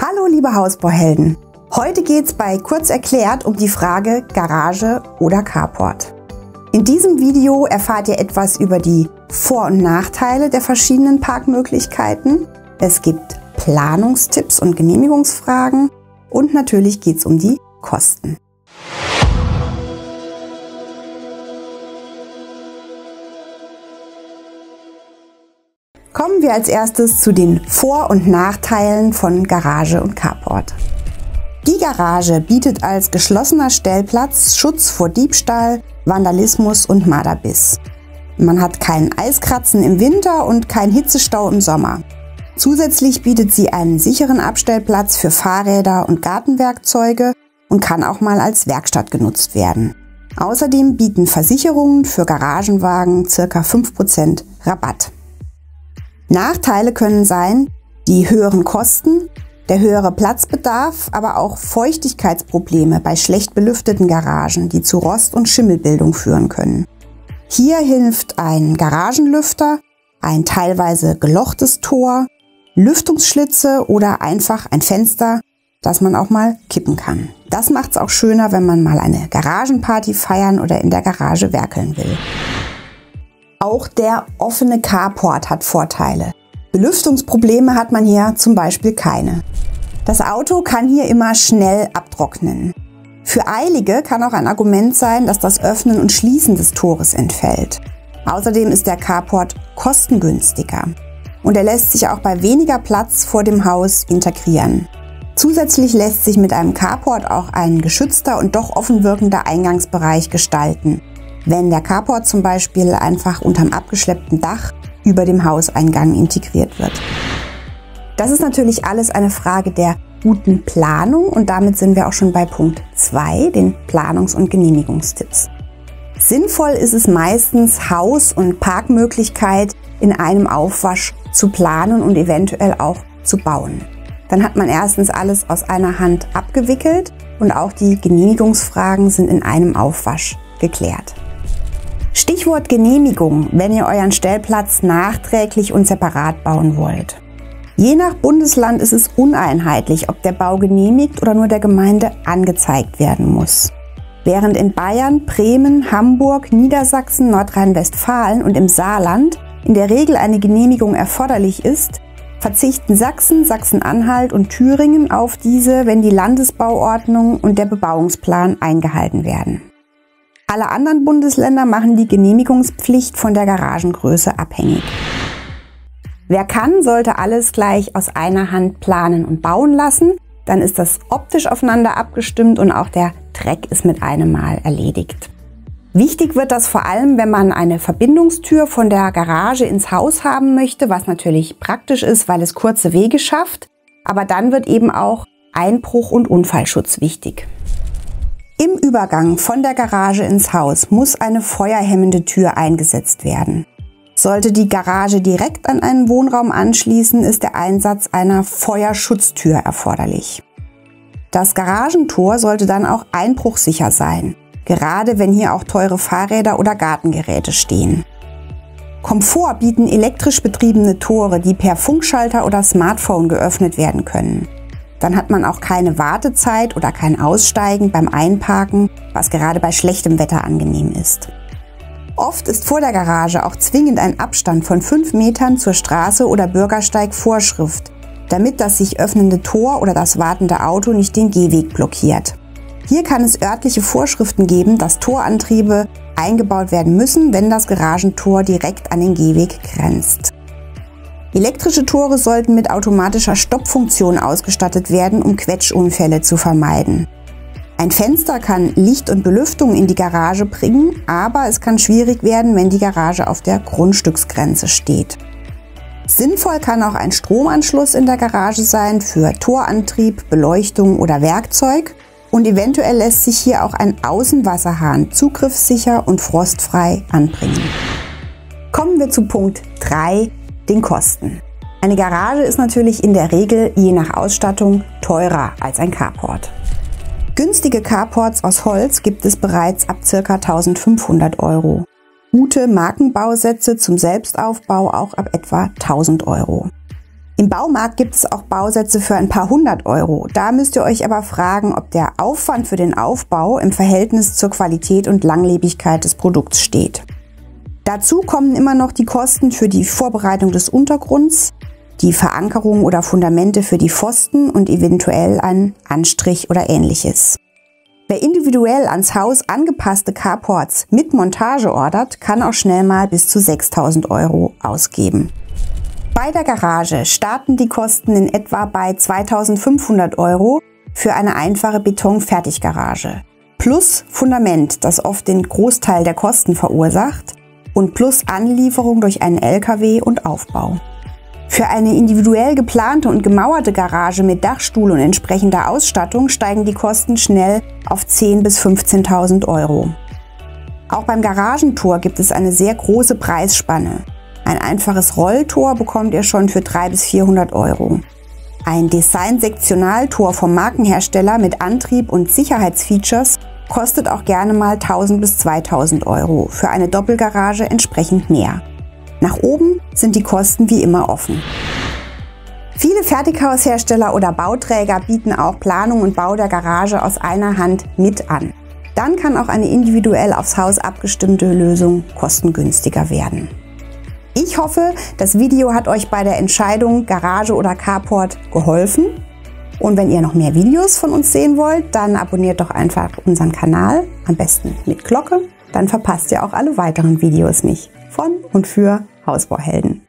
Hallo liebe Hausbauhelden! Heute geht es bei Kurz erklärt um die Frage Garage oder Carport. In diesem Video erfahrt ihr etwas über die Vor- und Nachteile der verschiedenen Parkmöglichkeiten. Es gibt Planungstipps und Genehmigungsfragen und natürlich geht es um die Kosten. Kommen wir als erstes zu den Vor- und Nachteilen von Garage und Carport. Die Garage bietet als geschlossener Stellplatz Schutz vor Diebstahl, Vandalismus und Marderbiss. Man hat keinen Eiskratzen im Winter und keinen Hitzestau im Sommer. Zusätzlich bietet sie einen sicheren Abstellplatz für Fahrräder und Gartenwerkzeuge und kann auch mal als Werkstatt genutzt werden. Außerdem bieten Versicherungen für Garagenwagen ca. 5% Rabatt. Nachteile können sein, die höheren Kosten, der höhere Platzbedarf, aber auch Feuchtigkeitsprobleme bei schlecht belüfteten Garagen, die zu Rost- und Schimmelbildung führen können. Hier hilft ein Garagenlüfter, ein teilweise gelochtes Tor, Lüftungsschlitze oder einfach ein Fenster, das man auch mal kippen kann. Das macht es auch schöner, wenn man mal eine Garagenparty feiern oder in der Garage werkeln will. Auch der offene Carport hat Vorteile. Belüftungsprobleme hat man hier zum Beispiel keine. Das Auto kann hier immer schnell abtrocknen. Für Eilige kann auch ein Argument sein, dass das Öffnen und Schließen des Tores entfällt. Außerdem ist der Carport kostengünstiger und er lässt sich auch bei weniger Platz vor dem Haus integrieren. Zusätzlich lässt sich mit einem Carport auch ein geschützter und doch offen wirkender Eingangsbereich gestalten, wenn der Carport zum Beispiel einfach unterm abgeschleppten Dach über dem Hauseingang integriert wird. Das ist natürlich alles eine Frage der guten Planung und damit sind wir auch schon bei Punkt 2, den Planungs- und Genehmigungstipps. Sinnvoll ist es meistens, Haus- und Parkmöglichkeit in einem Aufwasch zu planen und eventuell auch zu bauen. Dann hat man erstens alles aus einer Hand abgewickelt und auch die Genehmigungsfragen sind in einem Aufwasch geklärt. Stichwort Genehmigung, wenn ihr euren Stellplatz nachträglich und separat bauen wollt. Je nach Bundesland ist es uneinheitlich, ob der Bau genehmigt oder nur der Gemeinde angezeigt werden muss. Während in Bayern, Bremen, Hamburg, Niedersachsen, Nordrhein-Westfalen und im Saarland in der Regel eine Genehmigung erforderlich ist, verzichten Sachsen, Sachsen-Anhalt und Thüringen auf diese, wenn die Landesbauordnung und der Bebauungsplan eingehalten werden. Alle anderen Bundesländer machen die Genehmigungspflicht von der Garagengröße abhängig. Wer kann, sollte alles gleich aus einer Hand planen und bauen lassen. Dann ist das optisch aufeinander abgestimmt und auch der Dreck ist mit einem Mal erledigt. Wichtig wird das vor allem, wenn man eine Verbindungstür von der Garage ins Haus haben möchte, was natürlich praktisch ist, weil es kurze Wege schafft. Aber dann wird eben auch Einbruch- und Unfallschutz wichtig. Im Übergang von der Garage ins Haus muss eine feuerhemmende Tür eingesetzt werden. Sollte die Garage direkt an einen Wohnraum anschließen, ist der Einsatz einer Feuerschutztür erforderlich. Das Garagentor sollte dann auch einbruchsicher sein, gerade wenn hier auch teure Fahrräder oder Gartengeräte stehen. Komfort bieten elektrisch betriebene Tore, die per Funkschalter oder Smartphone geöffnet werden können. Dann hat man auch keine Wartezeit oder kein Aussteigen beim Einparken, was gerade bei schlechtem Wetter angenehm ist. Oft ist vor der Garage auch zwingend ein Abstand von 5 Metern zur Straße oder Bürgersteig Vorschrift, damit das sich öffnende Tor oder das wartende Auto nicht den Gehweg blockiert. Hier kann es örtliche Vorschriften geben, dass Torantriebe eingebaut werden müssen, wenn das Garagentor direkt an den Gehweg grenzt. Elektrische Tore sollten mit automatischer Stoppfunktion ausgestattet werden, um Quetschunfälle zu vermeiden. Ein Fenster kann Licht und Belüftung in die Garage bringen, aber es kann schwierig werden, wenn die Garage auf der Grundstücksgrenze steht. Sinnvoll kann auch ein Stromanschluss in der Garage sein für Torantrieb, Beleuchtung oder Werkzeug und eventuell lässt sich hier auch ein Außenwasserhahn zugriffssicher und frostfrei anbringen. Kommen wir zu Punkt 3. Den Kosten. Eine Garage ist natürlich in der Regel je nach Ausstattung teurer als ein Carport. Günstige Carports aus Holz gibt es bereits ab ca. 1500 €. Gute Markenbausätze zum Selbstaufbau auch ab etwa 1000 €. Im Baumarkt gibt es auch Bausätze für ein paar 100 Euro. Da müsst ihr euch aber fragen, ob der Aufwand für den Aufbau im Verhältnis zur Qualität und Langlebigkeit des Produkts steht. Dazu kommen immer noch die Kosten für die Vorbereitung des Untergrunds, die Verankerung oder Fundamente für die Pfosten und eventuell ein Anstrich oder ähnliches. Wer individuell ans Haus angepasste Carports mit Montage ordert, kann auch schnell mal bis zu 6.000 Euro ausgeben. Bei der Garage starten die Kosten in etwa bei 2.500 Euro für eine einfache Beton-Fertiggarage. Plus Fundament, das oft den Großteil der Kosten verursacht, und plus Anlieferung durch einen LKW und Aufbau. Für eine individuell geplante und gemauerte Garage mit Dachstuhl und entsprechender Ausstattung steigen die Kosten schnell auf 10.000 bis 15.000 Euro. Auch beim Garagentor gibt es eine sehr große Preisspanne. Ein einfaches Rolltor bekommt ihr schon für 300 bis 400 Euro. Ein Design-Sektionaltor vom Markenhersteller mit Antrieb und Sicherheitsfeatures kostet auch gerne mal 1.000 bis 2.000 Euro, für eine Doppelgarage entsprechend mehr. Nach oben sind die Kosten wie immer offen. Viele Fertighaushersteller oder Bauträger bieten auch Planung und Bau der Garage aus einer Hand mit an. Dann kann auch eine individuell aufs Haus abgestimmte Lösung kostengünstiger werden. Ich hoffe, das Video hat euch bei der Entscheidung Garage oder Carport geholfen. Und wenn ihr noch mehr Videos von uns sehen wollt, dann abonniert doch einfach unseren Kanal, am besten mit Glocke. Dann verpasst ihr auch alle weiteren Videos nicht. Von und für Hausbauhelden.